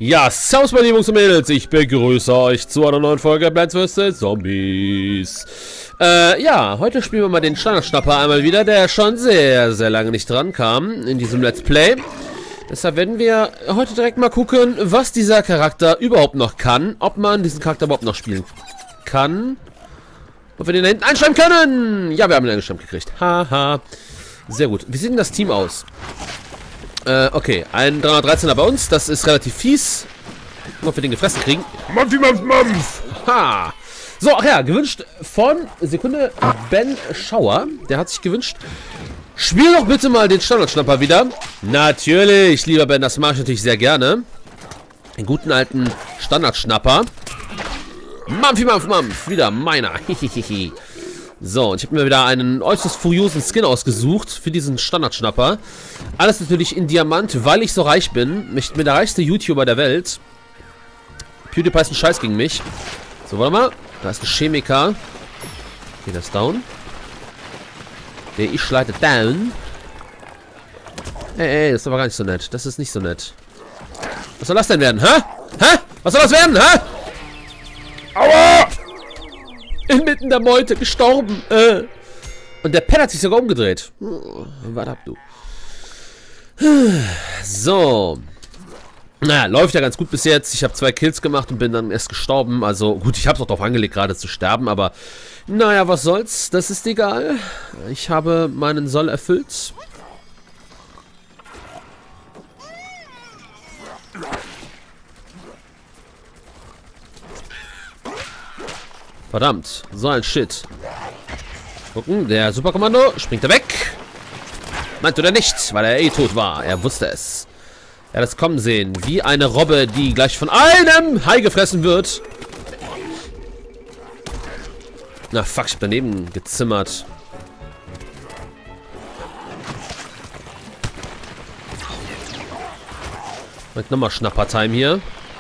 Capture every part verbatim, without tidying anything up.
Ja, servus meine Jungs und Mädels, ich begrüße euch zu einer neuen Folge Plants versus. Zombies. Äh, ja, heute spielen wir mal den Standardschnapper einmal wieder, der schon sehr, sehr lange nicht dran kam in diesem Let's Play. Deshalb werden wir heute direkt mal gucken, was dieser Charakter überhaupt noch kann, ob man diesen Charakter überhaupt noch spielen kann. Ob wir den da hinten einschreiben können. Ja, wir haben ihn eingeschrieben gekriegt. Haha. Sehr gut. Wie sieht denn das Team aus? Äh, okay. Ein dreihundertdreizehner bei uns. Das ist relativ fies. Gucken, ob wir den gefressen kriegen. Mampfi, Mampf, Mampf. Ha. So, ach ja. Gewünscht von, Sekunde, Ben Schauer. Der hat sich gewünscht, spiel doch bitte mal den Standardschnapper wieder. Natürlich, lieber Ben. Das mache ich natürlich sehr gerne. Den guten alten Standardschnapper. Mampfi, Mampf, Mampf. Wieder meiner. Hihihihi. So, und ich habe mir wieder einen äußerst furiosen Skin ausgesucht für diesen Standardschnapper. Alles natürlich in Diamant, weil ich so reich bin. Ich bin der reichste YouTuber der Welt. PewDiePie ist ein Scheiß gegen mich. So, warte mal. Da ist ein Chemiker. Okay, der ist down. Der ich schleite down. Ey, ey, das ist aber gar nicht so nett. Das ist nicht so nett. Was soll das denn werden, hä? Hä? Was soll das werden, hä? Aua! Inmitten der Meute gestorben. Äh. Und der Pet hat sich sogar umgedreht. Oh, warte ab, du. So. Naja, läuft ja ganz gut bis jetzt. Ich habe zwei Kills gemacht und bin dann erst gestorben. Also gut, ich habe es auch darauf angelegt, gerade zu sterben. Aber naja, was soll's. Das ist egal. Ich habe meinen Soll erfüllt. Verdammt, so ein Shit. Gucken, der Superkommando springt er weg. Meint oder nicht, weil er eh tot war. Er wusste es. Er hat es kommen sehen. Wie eine Robbe, die gleich von einem Hai gefressen wird. Na fuck, ich hab daneben gezimmert. Und nochmal Schnapper-Time hier.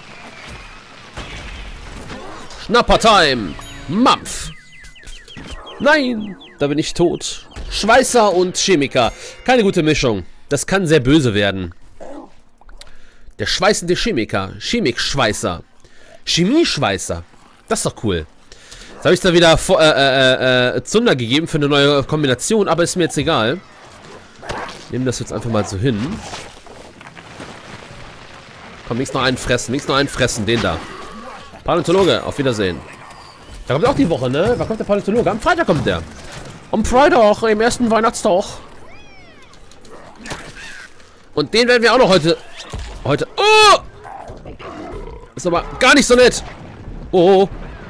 Schnapper-Time! Mampf! Nein! Da bin ich tot. Schweißer und Chemiker. Keine gute Mischung. Das kann sehr böse werden. Der schweißende Chemiker. Chemikschweißer. Chemieschweißer. Das ist doch cool. Jetzt habe ich da wieder äh, äh, äh, Zunder gegeben für eine neue Kombination, aber ist mir jetzt egal. Nehmen das jetzt einfach mal so hin. Komm, links noch einen fressen. Links noch einen fressen. Den da. Paläontologe, auf Wiedersehen. Da kommt auch die Woche, ne? Wann kommt der Paläontologe? Am Freitag kommt der. Am Freitag, im ersten Weihnachtstag. Und den werden wir auch noch heute... Heute... Oh! Ist aber gar nicht so nett. Oh.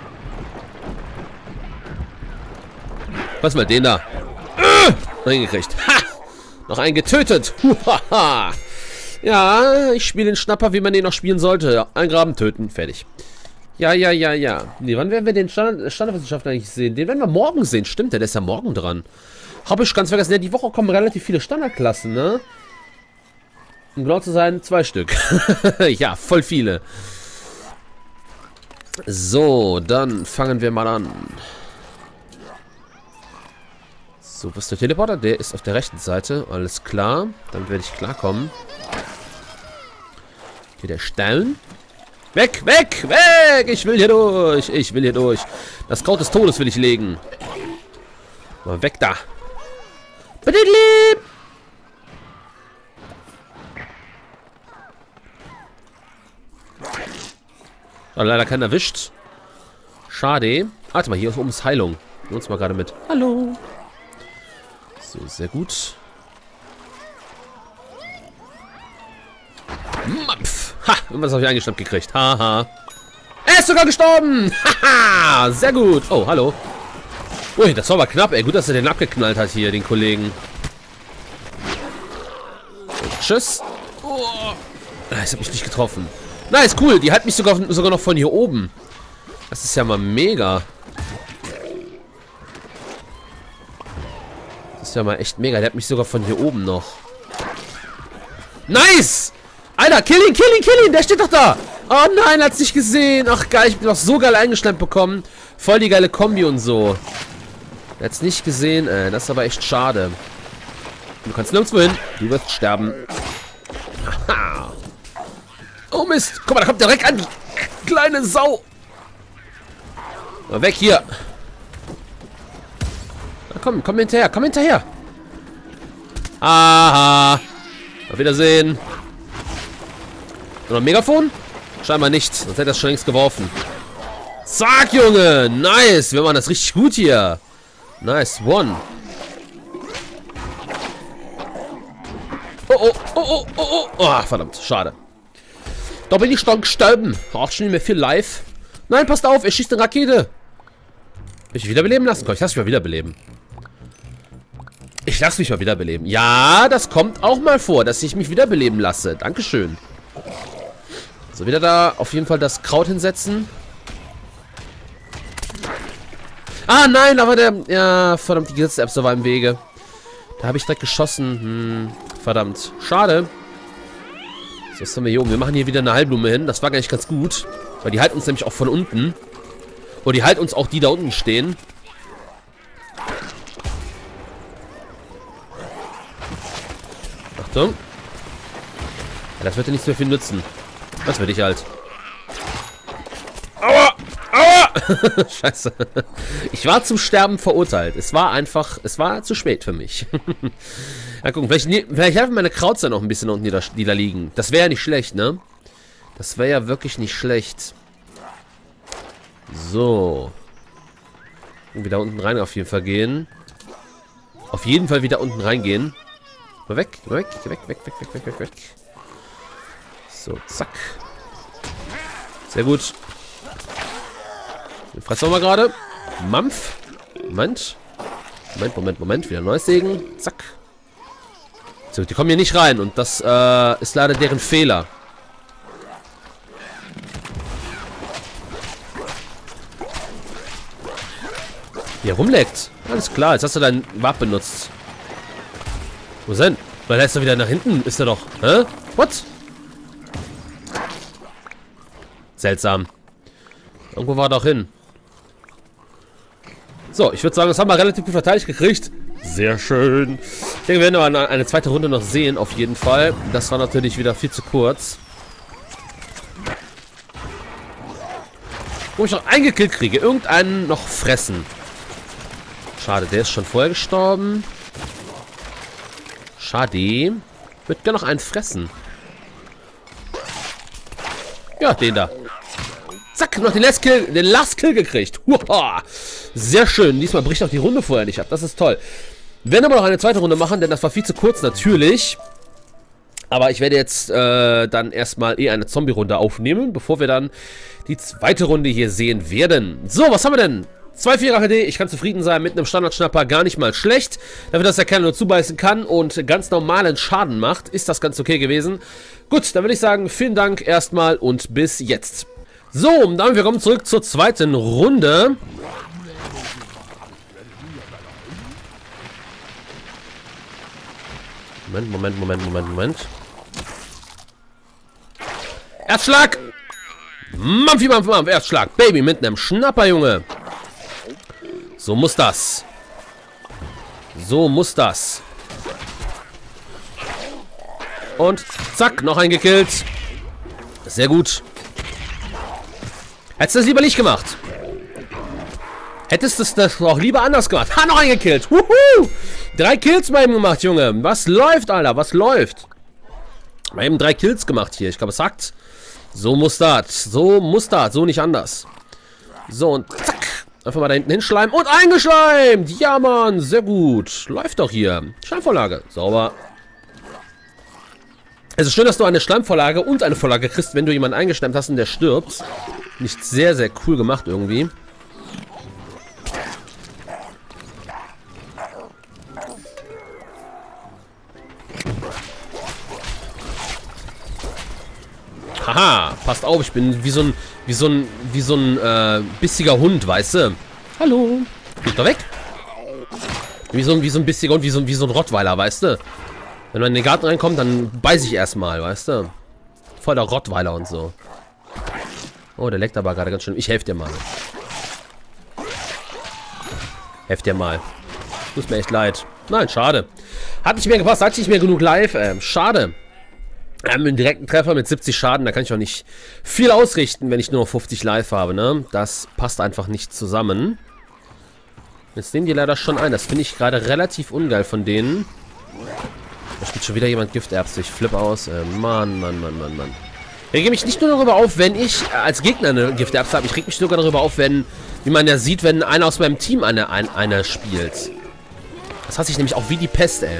Was mal den da? Äh! Noch hingekriegt. Ha! Noch einen getötet. Huhaha. Ja, ich spiele den Schnapper, wie man den noch spielen sollte. Eingraben, töten, fertig. Ja, ja, ja, ja. Nee, wann werden wir den Standard Standardwissenschaftler eigentlich sehen? Den werden wir morgen sehen. Stimmt, der ist ja morgen dran. Habe ich ganz vergessen. Ja, die Woche kommen relativ viele Standardklassen, ne? Um genau zu sein, zwei Stück. Ja, voll viele. So, dann fangen wir mal an. So, was ist der Teleporter? Der ist auf der rechten Seite. Alles klar. Damit werde ich klarkommen. Hier der Stein. Weg, weg, weg! Ich will hier durch. Ich will hier durch. Das Kraut des Todes will ich legen. Mal weg da. Oh, leider keinen erwischt. Schade. Warte mal, hier ist oben ist Heilung. Nehmen uns mal gerade mit. Hallo. So, sehr gut. Mampf. Ha, irgendwas habe ich eingeschnappt gekriegt. Haha. Er ist sogar gestorben. Haha, sehr gut. Oh, hallo. Ui, das war aber knapp, ey. Gut, dass er den abgeknallt hat hier, den Kollegen. So, tschüss. Oh. Das hat mich nicht getroffen. Nice, cool. Die hat mich sogar, sogar noch von hier oben. Das ist ja mal mega. Das ist ja mal echt mega. Der hat mich sogar von hier oben noch. Nice! Alter, kill ihn, kill ihn, kill ihn, der steht doch da. Oh nein, er hat's nicht gesehen. Ach geil, ich bin doch so geil eingeschnappt bekommen. Voll die geile Kombi und so. Er hat's nicht gesehen, ey. Das ist aber echt schade. Du kannst nirgendwo hin. Du wirst sterben. Aha. Oh Mist. Guck mal, da kommt direkt an. Die kleine Sau. Mal weg hier. Na komm, komm hinterher. Komm hinterher. Aha. Auf Wiedersehen. Noch ein Megafon? Scheinbar nicht. Sonst hätte er es schon längst geworfen. Zack, Junge. Nice. Wir machen das richtig gut hier. Nice one. Oh, oh, oh, oh, oh, oh. Oh, verdammt. Schade. Da bin ich dann gestorben. Auch schon nicht mehr viel live. Nein, passt auf. Er schießt eine Rakete. Will ich wiederbeleben lassen? Komm, ich lass mich mal wiederbeleben. Ich lasse mich mal wiederbeleben. Ja, das kommt auch mal vor, dass ich mich wiederbeleben lasse. Dankeschön. So, wieder da auf jeden Fall das Kraut hinsetzen. Ah, nein, aber der... Ja, verdammt, die Gesetz-Apps war im Wege. Da habe ich direkt geschossen. Hm, verdammt. Schade. So, was haben wir hier oben? Wir machen hier wieder eine Heilblume hin. Das war gar nicht ganz gut. Weil die halten uns nämlich auch von unten. Und die halten uns auch die da unten stehen. Achtung. Ja, das wird ja nichts mehr viel nützen. Das würde ich halt. Aua! Aua! Scheiße. Ich war zum Sterben verurteilt. Es war einfach, es war zu spät für mich. Ja, gucken, vielleicht, vielleicht helfen meine Krauts dann noch ein bisschen unten, die da, die da liegen. Das wäre ja nicht schlecht, ne? Das wäre ja wirklich nicht schlecht. So. Und wieder unten rein auf jeden Fall gehen. Auf jeden Fall wieder unten reingehen. Mal weg, weg, weg, weg, weg, weg, weg, weg, weg. So, zack. Sehr gut. Den fressen wir mal gerade. Mampf. Moment. Moment, Moment, Moment. Wieder neues Segen. Zack. So, die kommen hier nicht rein. Und das äh, ist leider deren Fehler. Hier rumleckt. Alles klar, jetzt hast du deinen Wap benutzt. Wo ist denn? Weil er ist doch wieder nach hinten. Ist er doch. Hä? What? Seltsam. Irgendwo war er doch hin. So, ich würde sagen, das haben wir relativ gut verteidigt gekriegt. Sehr schön. Ich denke, wir werden aber eine zweite Runde noch sehen, auf jeden Fall. Das war natürlich wieder viel zu kurz. Wo ich noch eingekillt kriege. Irgendeinen noch fressen. Schade, der ist schon vorher gestorben. Schade. Ich würde gerne noch einen fressen. Ja, den da. Zack, noch den Last Kill, den Last Kill gekriegt. Uah. Sehr schön. Diesmal bricht auch die Runde vorher nicht ab. Das ist toll. Wir werden aber noch eine zweite Runde machen, denn das war viel zu kurz natürlich. Aber ich werde jetzt äh, dann erstmal eh eine Zombie-Runde aufnehmen, bevor wir dann die zweite Runde hier sehen werden. So, was haben wir denn? zwei Vierer H D, ich kann zufrieden sein mit einem Standardschnapper, gar nicht mal schlecht. Dafür, dass der Kerl nur zubeißen kann und ganz normalen Schaden macht, ist das ganz okay gewesen. Gut, dann würde ich sagen, vielen Dank erstmal und bis jetzt. So, und damit wir kommen zurück zur zweiten Runde. Moment, Moment, Moment, Moment, Moment. Erstschlag! Mampfi, Mampf, Mampf, Erstschlag. Baby mit einem Schnapper, Junge. So muss das. So muss das. Und zack, noch ein gekillt. Sehr gut. Hättest du das lieber nicht gemacht. Hättest du das auch lieber anders gemacht. Ha, noch ein gekillt. Wuhu! Drei Kills mal eben gemacht, Junge. Was läuft, Alter? Was läuft? Mal eben drei Kills gemacht hier. Ich glaube, es sagt. So muss das. So muss das. So nicht anders. So, und zack. Einfach mal da hinten hinschleimen und eingeschleimt. Ja, Mann. Sehr gut. Läuft doch hier. Schleimvorlage. Sauber. Es ist schön, dass du eine Schleimvorlage und eine Vorlage kriegst, wenn du jemanden eingeschleimt hast und der stirbt. Nicht sehr, sehr cool gemacht irgendwie. Haha, passt auf, ich bin wie so ein, wie so ein, wie so ein äh, bissiger Hund, weißt du? Hallo. Geht doch weg. Wie so ein, wie so ein bissiger Hund, wie so, wie so ein Rottweiler, weißt du? Wenn man in den Garten reinkommt, dann beiß ich erstmal, weißt du? Voll der Rottweiler und so. Oh, der leckt aber gerade ganz schön. Ich helfe dir mal. Helf dir mal. Tut mir echt leid. Nein, schade. Hat nicht mehr gepasst, hat nicht mehr genug live, äh, schade. Wir haben einen direkten Treffer mit siebzig Schaden, da kann ich auch nicht viel ausrichten, wenn ich nur noch fünfzig live habe, ne? Das passt einfach nicht zusammen. Jetzt nehmen die leider schon ein. Das finde ich gerade relativ ungeil von denen. Da spielt schon wieder jemand Gifterbse. Ich flippe aus. Äh, Mann, Mann, Mann, Mann, Mann. Ich rege mich nicht nur darüber auf, wenn ich als Gegner eine Gifterbse habe. Ich rege mich sogar darüber auf, wenn, wie man ja sieht, wenn einer aus meinem Team eine, eine, eine spielt. Das hasse ich nämlich auch wie die Pest, ey.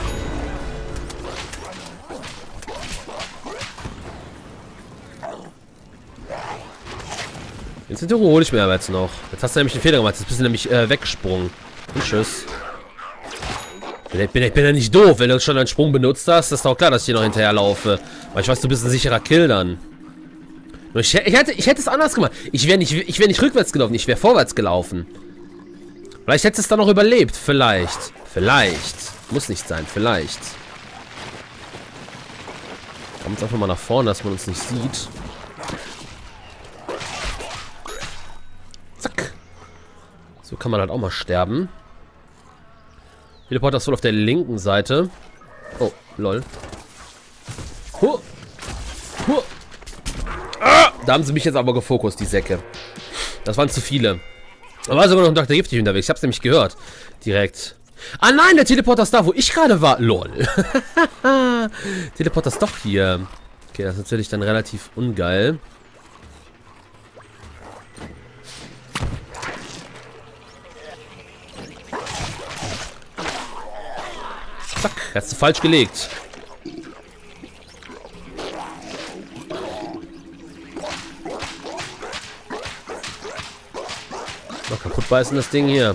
Den Zinto hole ich mir aber jetzt noch. Jetzt hast du nämlich den Fehler gemacht. Jetzt bist du nämlich äh, weggesprungen. Und tschüss. Ich bin, ich bin ja nicht doof. Wenn du schon einen Sprung benutzt hast, ist doch klar, dass ich hier noch hinterher laufe. Weil ich weiß, du bist ein sicherer Kill dann. Ich, ich, hätte, ich hätte es anders gemacht. Ich wäre nicht, ich wär nicht rückwärts gelaufen. Ich wäre vorwärts gelaufen. Vielleicht hätte es dann noch überlebt. Vielleicht. Vielleicht. Muss nicht sein. Vielleicht. Kommt jetzt einfach mal nach vorne, dass man uns nicht sieht. Zack. So kann man halt auch mal sterben. Teleporter ist wohl auf der linken Seite. Oh, lol. Huh. Huh. Ah, da haben sie mich jetzt aber gefokust, die Säcke. Das waren zu viele. Da war sogar noch ein Doktor Giftig unterwegs. Ich hab's nämlich gehört. Direkt. Ah nein, der Teleporter ist da, wo ich gerade war. Lol. Teleporter ist doch hier. Okay, das ist natürlich dann relativ ungeil. Zack, hast du falsch gelegt. Noch kaputt beißen das Ding hier.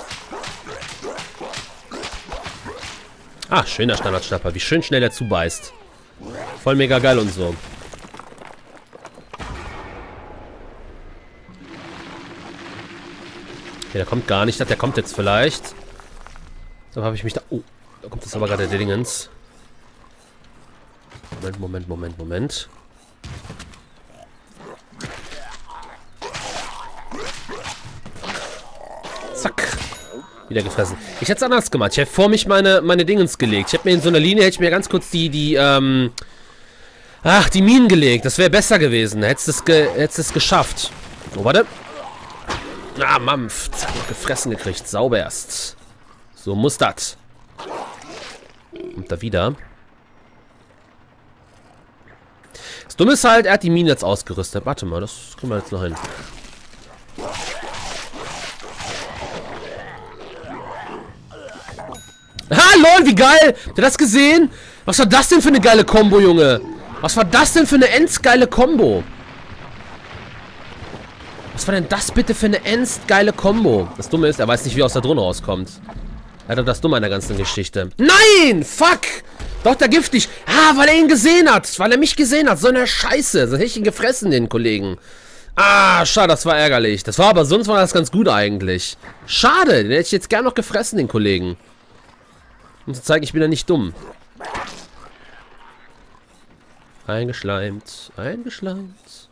Ah, schöner Standardschnapper. Wie schön schnell er zubeißt. Voll mega geil und so. Okay, der kommt gar nicht. Der kommt jetzt vielleicht. So habe ich mich da... Oh. Da kommt jetzt aber gerade der Dingens. Moment, Moment, Moment, Moment. Zack. Wieder gefressen. Ich hätte es anders gemacht. Ich hätte vor mich meine, meine Dingens gelegt. Ich hätte mir in so einer Linie, hätte ich mir ganz kurz die, die, ähm... Ach, die Minen gelegt. Das wäre besser gewesen. Hättest es ge hättest es geschafft. Oh, warte. Ah, Mampf. Zack, gefressen gekriegt. Sauberst. So muss das. Kommt da wieder. Das Dumme ist halt, er hat die Mine jetzt ausgerüstet. Warte mal, das kriegen wir jetzt noch hin. Ah, lol, wie geil! Habt ihr das gesehen? Was war das denn für eine geile Kombo, Junge? Was war das denn für eine endgeile Kombo? Was war denn das bitte für eine endgeile Kombo? Das Dumme ist, er weiß nicht, wie er aus der Drohne rauskommt. Er hat das Dumme an der ganzen Geschichte. Nein! Fuck! Doktor Giftig. Ah, weil er ihn gesehen hat. Weil er mich gesehen hat. So eine Scheiße. Sonst hätte ich ihn gefressen, den Kollegen. Ah, schade, das war ärgerlich. Das war aber, sonst war das ganz gut eigentlich. Schade, den hätte ich jetzt gern noch gefressen, den Kollegen. Um zu zeigen, ich bin ja nicht dumm. Eingeschleimt. Eingeschleimt.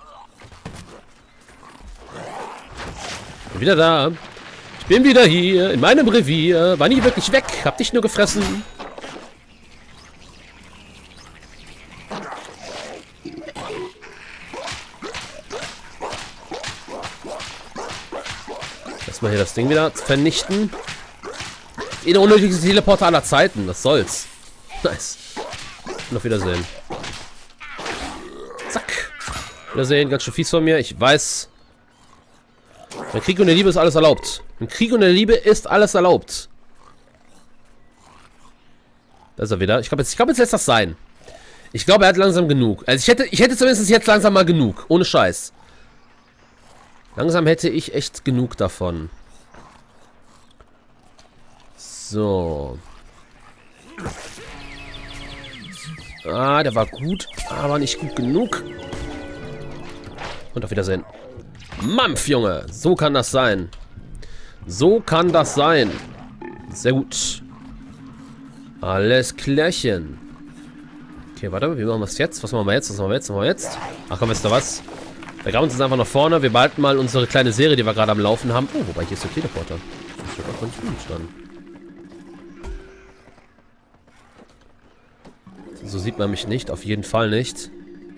Bin wieder da. Ich bin wieder hier, in meinem Revier. War nie wirklich weg. Hab dich nur gefressen. Erstmal hier das Ding wieder vernichten. Eh der unnötigste Teleporter aller Zeiten. Was soll's. Nice. Und auf Wiedersehen. Zack. Wiedersehen, ganz schön fies von mir. Ich weiß. Im Krieg und der Liebe ist alles erlaubt. Im Krieg und der Liebe ist alles erlaubt. Da ist er wieder. Ich glaube, jetzt, ich glaube, jetzt lässt das sein. Ich glaube, er hat langsam genug. Also ich hätte, ich hätte zumindest jetzt langsam mal genug. Ohne Scheiß. Langsam hätte ich echt genug davon. So. Ah, der war gut, aber nicht gut genug. Und auf Wiedersehen. Mampf, Junge. So kann das sein. So kann das sein. Sehr gut. Alles klärchen. Okay, warte, wie machen wir es jetzt? Was machen wir jetzt? Was machen wir jetzt? Was machen wir jetzt? Ach komm, wisst ihr was? Wir graben uns jetzt einfach nach vorne. Wir behalten mal unsere kleine Serie, die wir gerade am Laufen haben. Oh, wobei, hier ist der Teleporter. Das ist doch ganz gut dann. So sieht man mich nicht. Auf jeden Fall nicht.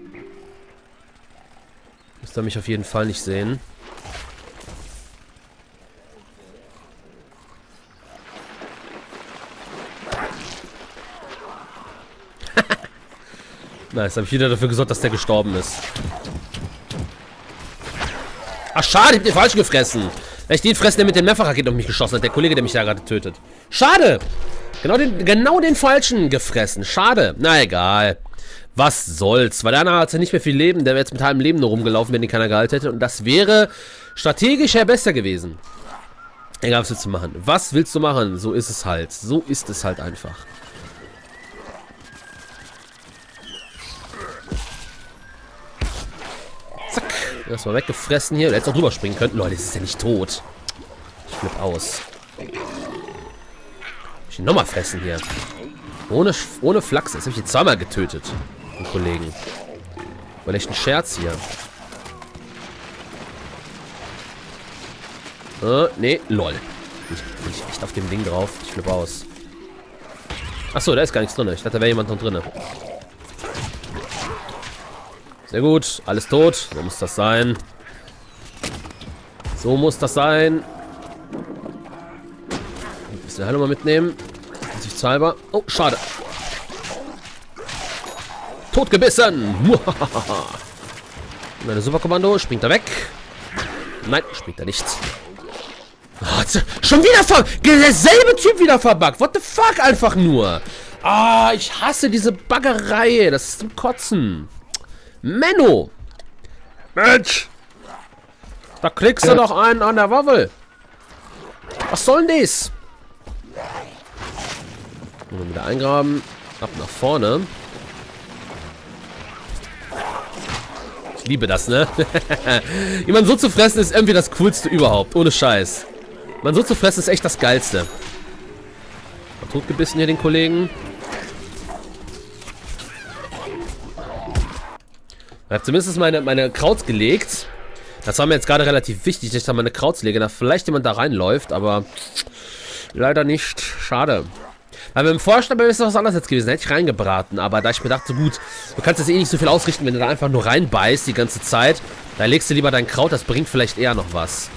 Müsste mich auf jeden Fall nicht sehen. Nice, habe ich wieder dafür gesorgt, dass der gestorben ist. Ach, schade, ich hab den falschen gefressen. Wenn ich den fressen, der mit den Mehrfachraketen auf mich geschossen hat. Der Kollege, der mich da gerade tötet. Schade. Genau den, genau den falschen gefressen. Schade. Na, egal. Was soll's. Weil der andere hat ja nicht mehr viel Leben. Der wäre jetzt mit halbem Leben nur rumgelaufen, wenn den keiner gehalten hätte. Und das wäre strategisch ja besser gewesen. Egal, was willst du machen? Was willst du machen? So ist es halt. So ist es halt einfach. Zack. Erstmal weggefressen hier. Du hättest auch drüber springen können. Leute, das ist ja nicht tot. Ich flipp aus. Ich will nochmal fressen hier. Ohne, ohne Flachs. Jetzt habe ich ihn zweimal getötet. Den Kollegen. War echt ein Scherz hier. Äh, nee, lol. Ich bin ich echt auf dem Ding drauf. Ich flippe aus. Achso, da ist gar nichts drin. Ich dachte, da wäre jemand noch drin. Sehr gut. Alles tot. So muss das sein. So muss das sein. Ein bisschen Heilung mal mitnehmen. Halber. Oh, schade. Totgebissen. Meine Superkommando. Springt er weg. Nein, springt er nicht. Oh, schon wieder ver... Derselbe Typ wieder verbuggt. What the fuck einfach nur. Ah, ich hasse diese Baggerei. Das ist zum Kotzen. Menno. Mensch. Da kriegst du doch einen an der Waffel. Was soll denn das? Und wieder eingraben. Ab nach vorne. Ich liebe das, ne? Jemand so zu fressen ist irgendwie das Coolste überhaupt. Ohne Scheiß. Man so zu fressen ist echt das Geilste. Mal totgebissen hier den Kollegen. Ich habe zumindest meine, meine Krauts gelegt. Das war mir jetzt gerade relativ wichtig, dass ich da meine Krauts lege. Da vielleicht jemand da reinläuft, aber leider nicht. Schade. Weil beim Vorstand ist das was anderes jetzt gewesen. Da hätte ich reingebraten. Aber da ich mir dachte, gut, du kannst jetzt eh nicht so viel ausrichten, wenn du da einfach nur reinbeißt die ganze Zeit. Da legst du lieber dein Kraut, das bringt vielleicht eher noch was.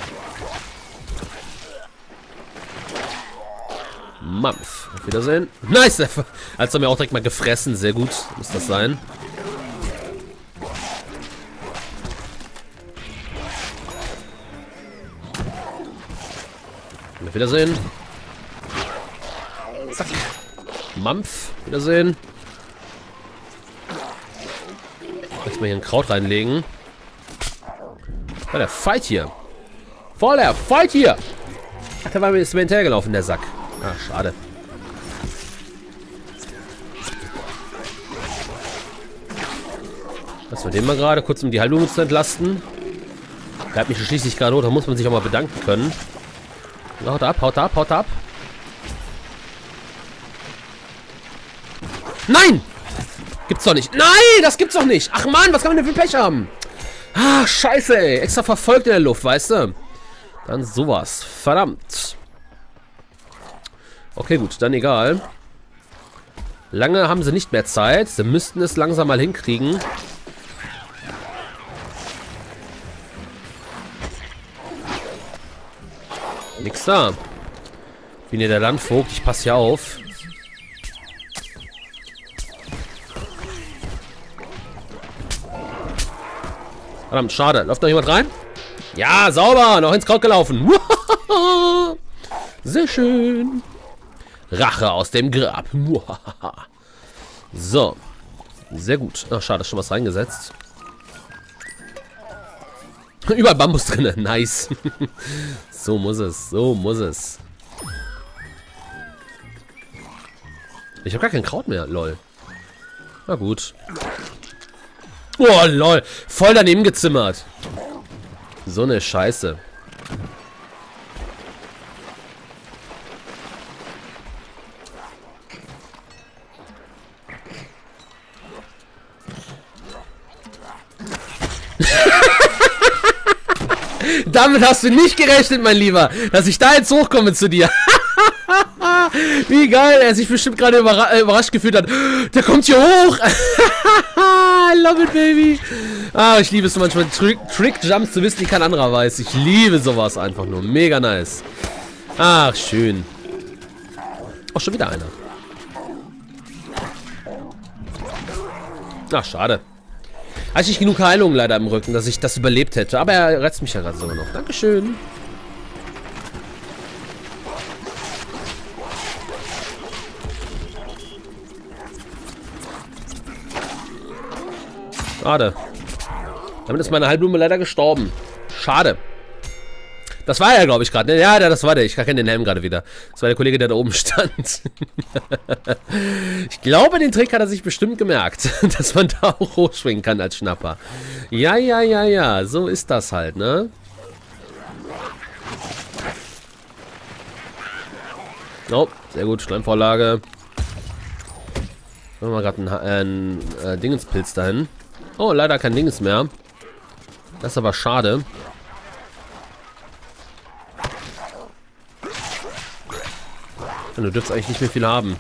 Mampf. Auf Wiedersehen. Nice! Als er mir auch direkt mal gefressen. Sehr gut. Muss das sein. Auf Wiedersehen. Zack. Mampf. Wiedersehen. Jetzt mal hier ein Kraut reinlegen. Voll der Fight hier. Voll der Fight hier. Ach, der war mir jetzt hinterhergelaufen, der Sack. Ah, schade. Lassen wir den mal gerade, kurz um die Heilung zu entlasten. Der hat mich schließlich gerade, da muss man sich auch mal bedanken können. Haut ab, haut ab, haut ab. Nein! Gibt's doch nicht. Nein, das gibt's doch nicht. Ach man, was kann man denn für Pech haben? Ah, scheiße, ey. Extra verfolgt in der Luft, weißt du? Dann sowas. Verdammt. Okay, gut, dann egal. Lange haben sie nicht mehr Zeit. Sie müssten es langsam mal hinkriegen. Nix da. Bin hier der Landvogt. Ich passe hier auf. Verdammt, schade. Läuft noch jemand rein? Ja, sauber. Noch ins Kraut gelaufen. Sehr schön. Rache aus dem Grab. So. Sehr gut. Ach, schade, ist schon was reingesetzt. Überall Bambus drin. Nice. So muss es. So muss es. Ich habe gar kein Kraut mehr. Lol. Na gut. Oh, lol. Voll daneben gezimmert. So eine Scheiße. Damit hast du nicht gerechnet, mein Lieber, dass ich da jetzt hochkomme zu dir. Wie geil er sich bestimmt gerade überra überrascht gefühlt hat. Der kommt hier hoch. I love it, baby. Ah, ich liebe es manchmal, Trick, Trick-Jumps zu wissen, die kein anderer weiß. Ich liebe sowas einfach nur. Mega nice. Ach, schön. Oh, schon wieder einer. Ach, schade. Hatte ich nicht genug Heilung leider im Rücken, dass ich das überlebt hätte. Aber er rettet mich ja gerade sogar noch. Dankeschön. Schade. Damit ist meine Halbblume leider gestorben. Schade. Das war er, glaube ich, gerade. Ja, das war der. Ich kenne den Helm gerade wieder. Das war der Kollege, der da oben stand. Ich glaube, den Trick hat er sich bestimmt gemerkt. Dass man da auch hochschwingen kann als Schnapper. Ja, ja, ja, ja. So ist das halt, ne? Oh, sehr gut. Schleimvorlage. Machen wir gerade einen, einen äh, Dingenspilz dahin. Oh, leider kein Dingens mehr. Das ist aber schade. Du dürftest eigentlich nicht mehr viel haben.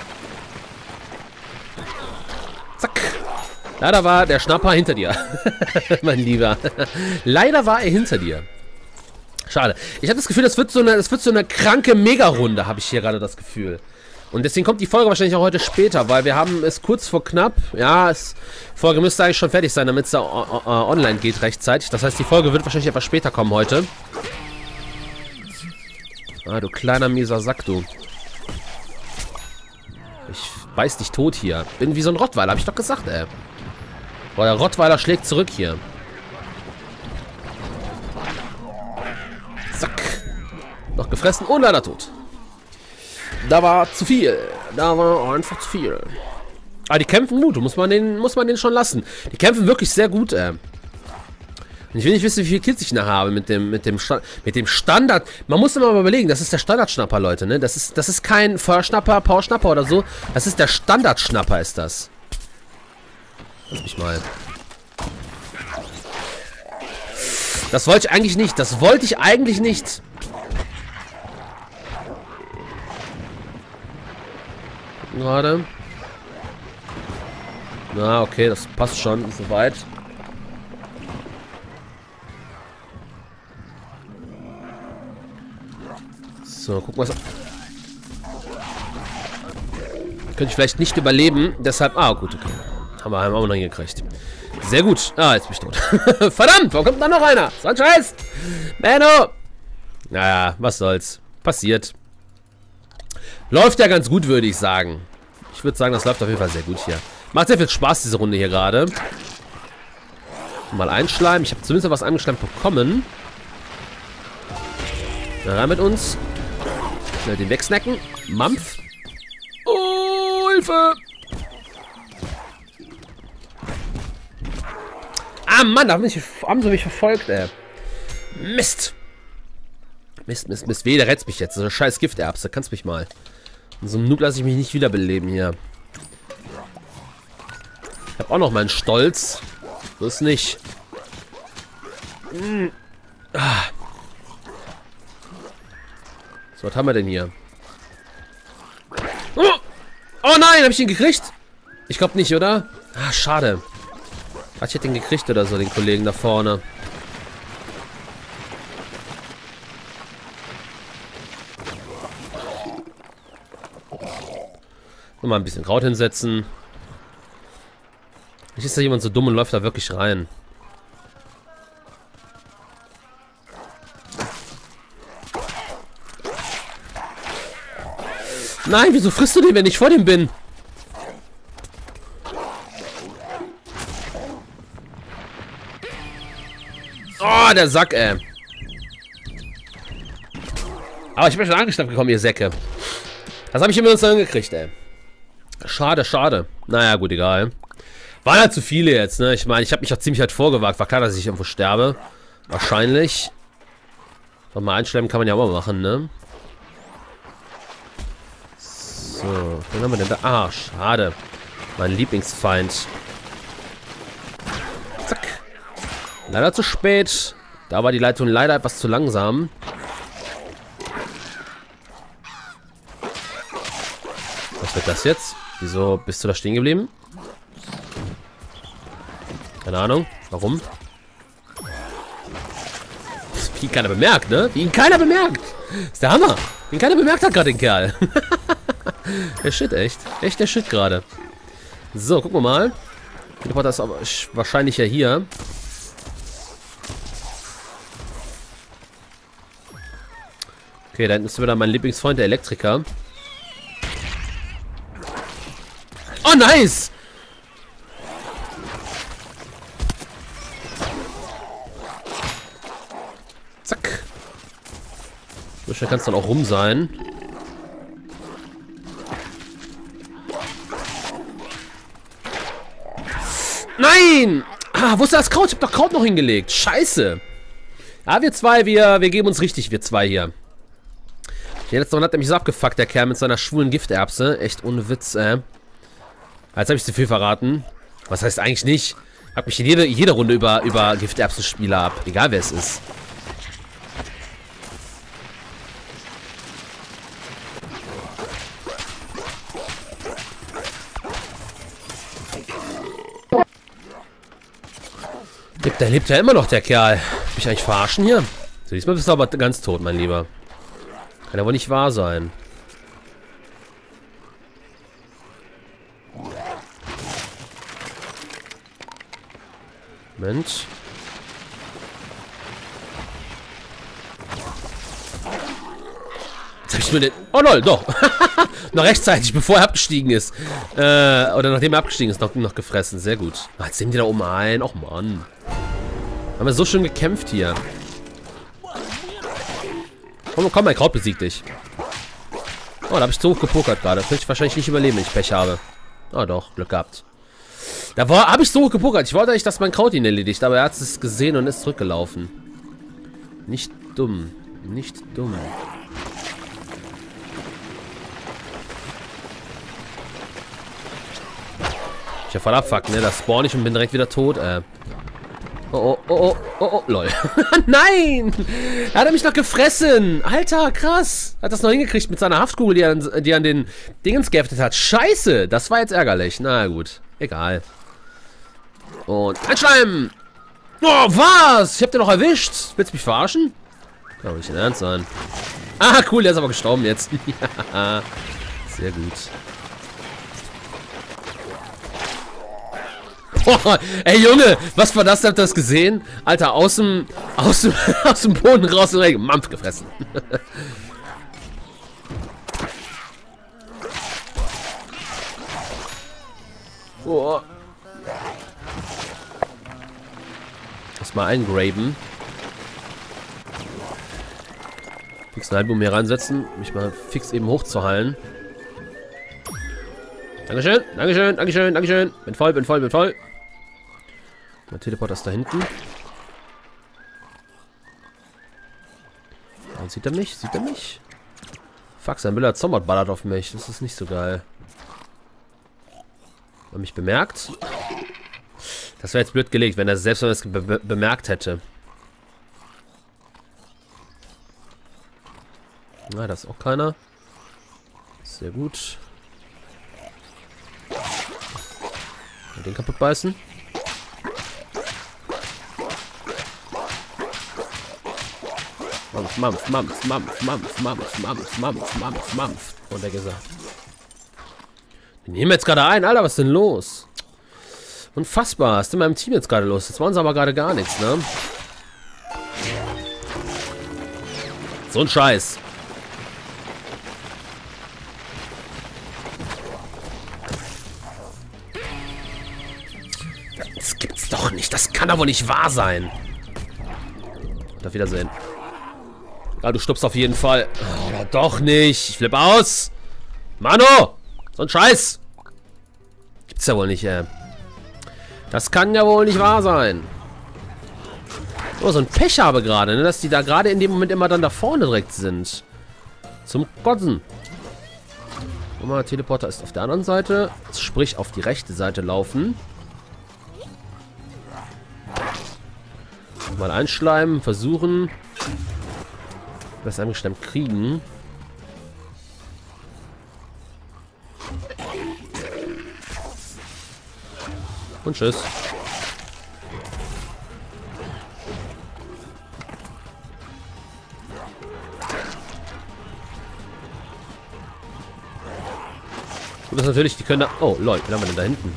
Zack. Leider war der Schnapper hinter dir. Mein Lieber. Leider war er hinter dir. Schade. Ich habe das Gefühl, das wird so eine, das wird so eine kranke Mega-Runde, habe ich hier gerade das Gefühl. Und deswegen kommt die Folge wahrscheinlich auch heute später, weil wir haben es kurz vor knapp. Ja, die Folge müsste eigentlich schon fertig sein, damit es da online geht rechtzeitig. Das heißt, die Folge wird wahrscheinlich etwas später kommen heute. Ah, du kleiner mieser Sack, du. Ich beiß dich tot hier. Bin wie so ein Rottweiler, hab ich doch gesagt, ey. Boah, der Rottweiler schlägt zurück hier. Zack. Noch gefressen und leider tot. Da war zu viel. Da war einfach zu viel. Ah, die kämpfen gut. Muss man den, muss man den schon lassen. Die kämpfen wirklich sehr gut, ey. Ich will nicht wissen, wie viele Kills ich nachher habe mit dem, mit dem, mit dem Standard. Man muss immer mal überlegen, das ist der Standardschnapper, Leute, ne? Das ist, das ist kein Feuerschnapper, Powerschnapper oder so. Das ist der Standardschnapper, ist das. Lass mich mal. Das wollte ich eigentlich nicht. Das wollte ich eigentlich nicht. Gerade. Na, okay, das passt schon soweit. So, gucken was. Könnte ich vielleicht nicht überleben, deshalb. Ah, gut, okay. Haben wir, haben wir auch noch hingekriegt. Sehr gut. Ah, jetzt bin ich tot. Verdammt, warum kommt da noch einer? So ein Scheiß! Benno! Naja, was soll's. Passiert. Läuft ja ganz gut, würde ich sagen. Ich würde sagen, das läuft auf jeden Fall sehr gut hier. Macht sehr viel Spaß, diese Runde hier gerade. Mal einschleimen. Ich habe zumindest was angeschleimt bekommen. Na, rein mit uns. Schnell den wegsnacken. Mampf. Oh, Hilfe! Ah, Mann, da haben sie, haben sie mich verfolgt, ey. Mist. Mist, Mist, Mist. Weh, der rettet mich jetzt. So eine scheiß Gifterbse. Kannst mich mal. In so einem Noob lasse ich mich nicht wiederbeleben hier. Ich habe auch noch meinen Stolz. So ist nicht. Mm. Ah. So, was haben wir denn hier? Oh, oh nein, habe ich ihn gekriegt? Ich glaube nicht, oder? Ah, schade. Ich hätte den gekriegt oder so, den Kollegen da vorne. Nochmal ein bisschen Kraut hinsetzen. Nicht ist da jemand so dumm und läuft da wirklich rein. Nein, wieso frisst du den, wenn ich vor dem bin? Oh, der Sack, ey. Aber ich bin schon angeschnappt gekommen, ihr Säcke. Das habe ich immer uns dann gekriegt, ey. Schade, schade. Naja, gut, egal. Waren halt zu viele jetzt, ne? Ich meine, ich habe mich auch ziemlich halt vorgewagt. War klar, dass ich irgendwo sterbe. Wahrscheinlich. Noch mal einschleimen kann man ja auch mal machen, ne? So, wen haben wir denn da? Ah, schade. Mein Lieblingsfeind. Zack. Leider zu spät. Da war die Leitung leider etwas zu langsam. Was wird das jetzt? Wieso bist du da stehen geblieben? Keine Ahnung. Warum? Wie ihn keiner bemerkt, ne? Wie ihn keiner bemerkt. Das ist der Hammer. Wie ihn keiner bemerkt hat gerade den Kerl. Der Shit, echt. Echt der Shit gerade. So, gucken wir mal. Teleporter ist aber wahrscheinlich ja hier. Okay, da hinten ist wieder mein Lieblingsfreund, der Elektriker. Oh, nice! Zack. So schnell kann es dann auch rum sein. Nein! Ah, wo ist das Kraut? Ich hab doch Kraut noch hingelegt. Scheiße. Ja, wir zwei, wir, wir geben uns richtig, wir zwei hier. Der letzte Mal hat er mich so abgefuckt, der Kerl mit seiner schwulen Gifterbse. Echt ohne Witz, äh. Jetzt habe ich zu viel verraten. Was heißt eigentlich nicht? Ich hab mich in jede, jede Runde über, über Gifterbsen-Spieler ab. Egal wer es ist. Da lebt ja immer noch der Kerl. Will ich eigentlich verarschen hier? So, diesmal bist du aber ganz tot, mein Lieber. Kann aber nicht wahr sein. Moment. Jetzt hab ich mir den... Oh lol, doch. Noch rechtzeitig, bevor er abgestiegen ist. Äh, oder nachdem er abgestiegen ist, noch, noch gefressen. Sehr gut. Ah, jetzt nehmen die da oben ein. Och, Mann. Haben wir so schön gekämpft hier. Komm, komm, mein Kraut besiegt dich. Oh, da habe ich zu hoch gepokert gerade. Das will ich wahrscheinlich nicht überleben, wenn ich Pech habe. Oh doch, Glück gehabt. Da habe ich so hoch gepokert. Ich wollte eigentlich, dass mein Kraut ihn erledigt, aber er hat es gesehen und ist zurückgelaufen. Nicht dumm. Nicht dumm. Ich hab voll abfuckt, ne? Das spawn ich und bin direkt wieder tot. Äh. Oh, oh, oh, oh, oh, oh, lol. Nein! Er hat mich noch gefressen. Alter, krass. Hat das noch hingekriegt mit seiner Haftkugel, die er, die er an den Dingens geheftet hat. Scheiße, das war jetzt ärgerlich. Na gut, egal. Und einschleimen! Oh, was? Ich hab den noch erwischt. Willst du mich verarschen? Kann doch nicht in Ernst sein. Ah, cool, der ist aber gestorben jetzt. Ja, sehr gut. Oh, ey Junge, was war das? Habt ihr das gesehen? Alter, aus dem, aus dem, aus dem Boden raus und Regen. Mampf gefressen. Oh. Lass mal eingraben. Fix ein Album hier reinsetzen. Mich mal fix eben hochzuheilen. Dankeschön, Dankeschön, Dankeschön, Dankeschön. Bin voll, bin voll, bin voll. Mein Teleporter ist da hinten. Und sieht er mich? Sieht er mich? Fuck, sein Müller Zombot ballert auf mich. Das ist nicht so geil. Hat er mich bemerkt? Das wäre jetzt blöd gelegt, wenn er selbst wenn er es be be bemerkt hätte. Na, das ist auch keiner. Sehr gut. Den kaputt beißen. Mampf, Mampf, Mampf, Mampf, Mampf, Mampf, Mampf, Mampf, Mampf, Mampf. Und er gesagt. Wir nehmen jetzt gerade ein. Alter, was ist denn los? Unfassbar. Was ist in meinem Team jetzt gerade los? Jetzt machen sie aber gerade gar nichts, ne? So ein Scheiß. Das gibt's doch nicht. Das kann aber nicht wahr sein. Auf Wiedersehen. Ja, du stirbst auf jeden Fall. Oder doch nicht. Ich flippe aus. Mano! So ein Scheiß. Gibt's ja wohl nicht, ey. Das kann ja wohl nicht wahr sein. Oh, so ein Pech habe gerade, ne? Dass die da gerade in dem Moment immer dann da vorne direkt sind. Zum Kotzen. Guck mal, Teleporter ist auf der anderen Seite. Sprich, auf die rechte Seite laufen. Mal einschleimen, versuchen. Das eingestemmt kriegen. Und tschüss. Und das natürlich, die können da... Oh, Leute, wen haben wir denn da hinten?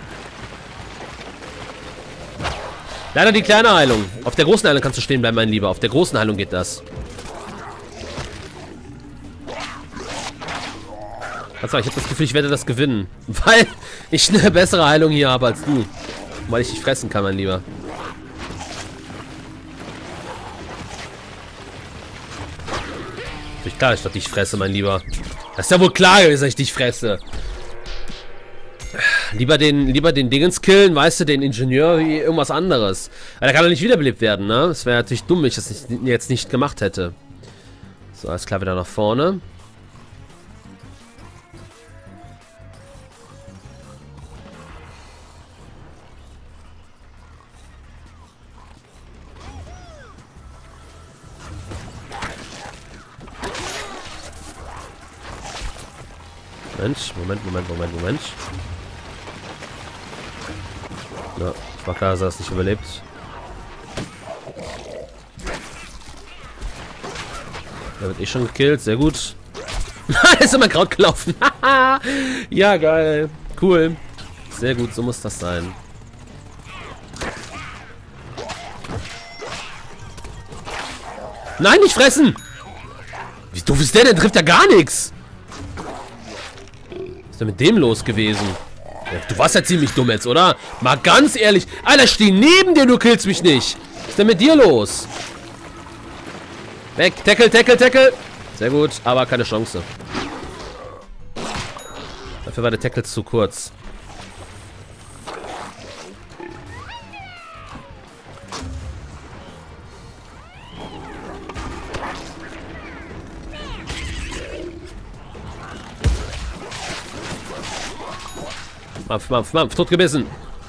Leider die kleine Heilung. Auf der großen Heilung kannst du stehen bleiben, mein Lieber. Auf der großen Heilung geht das. Also, ich habe das Gefühl, ich werde das gewinnen. Weil ich eine bessere Heilung hier habe als du. Weil ich dich fressen kann, mein Lieber. Natürlich klar, ich doch dich fresse, mein Lieber. Das ist ja wohl klar, dass ich dich fresse. Lieber den, lieber den Dingens killen, weißt du, den Ingenieur wie irgendwas anderes. Aber der kann doch nicht wiederbelebt werden, ne? Das wäre natürlich dumm, wenn ich das nicht, jetzt nicht gemacht hätte. So, alles klar, wieder nach vorne. Moment, Moment, Moment, Moment, Moment. Ja, ich war klar, dass er das nicht überlebt. Der wird eh schon gekillt, sehr gut. Ist immer Kraut gelaufen. Ja, geil. Cool. Sehr gut, so muss das sein. Nein, nicht fressen! Wie doof ist der denn? Trifft ja gar nichts! Was ist denn mit dem los gewesen? Ja, du warst ja ziemlich dumm jetzt, oder? Mal ganz ehrlich. Alter, ich stehe neben dir, du killst mich nicht. Was ist denn mit dir los? Weg, tackle, tackle, tackle. Sehr gut, aber keine Chance. Dafür war der Tackle zu kurz. Mampf, Mampf, Mampf, totgebissen.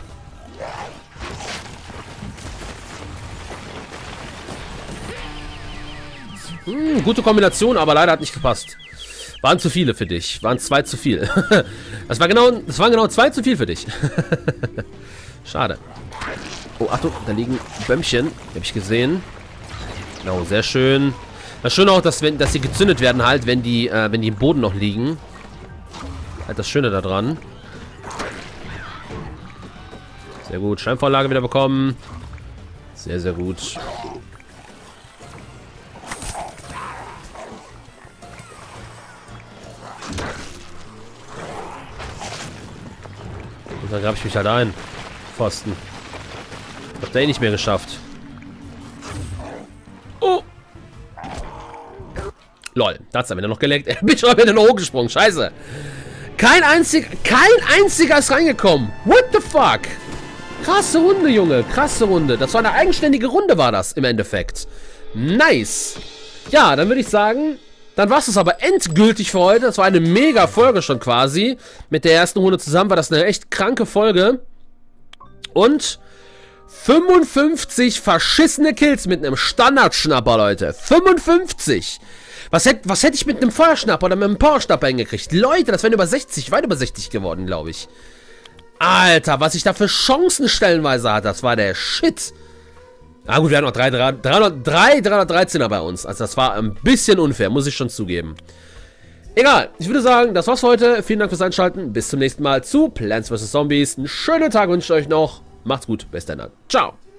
Hm, gute Kombination, aber leider hat nicht gepasst. Waren zu viele für dich. Waren zwei zu viel. Das war genau, das waren genau zwei zu viel für dich. Schade. Oh, Achtung, da liegen Bömmchen. Die habe ich gesehen. Genau, sehr schön. Das Schöne auch, dass wenn, dass sie gezündet werden halt, wenn die, äh, wenn die im Boden noch liegen. Halt das Schöne da dran. Sehr gut. Scheinvorlage wieder bekommen. Sehr, sehr gut. Und dann grabe ich mich halt ein. Pfosten. Habt ihr eh nicht mehr geschafft. Oh! Lol. Da hat's dann wieder noch geleckt. Er bin schon wieder noch hochgesprungen. Scheiße. Kein einziger, kein einziger ist reingekommen. What the fuck? Krasse Runde, Junge. Krasse Runde. Das war eine eigenständige Runde, war das im Endeffekt. Nice. Ja, dann würde ich sagen, dann war es aber endgültig für heute. Das war eine mega Folge schon quasi. Mit der ersten Runde zusammen war das eine echt kranke Folge. Und fünfundfünfzig verschissene Kills mit einem Standardschnapper, Leute. fünfundfünfzig. Was hätte was hätt ich mit einem Feuerschnapper oder mit einem Powerschnapper hingekriegt? Leute, das wären über sechzig, weit über sechzig geworden, glaube ich. Alter, was ich da für Chancen stellenweise hatte, das war der Shit. Ah gut, wir haben noch drei, dreihundertdreizehner bei uns. Also das war ein bisschen unfair, muss ich schon zugeben. Egal, ich würde sagen, das war's für heute. Vielen Dank fürs Einschalten. Bis zum nächsten Mal zu Plants versus. Zombies. Einen schönen Tag wünsche ich euch noch. Macht's gut, bis dann. Ciao.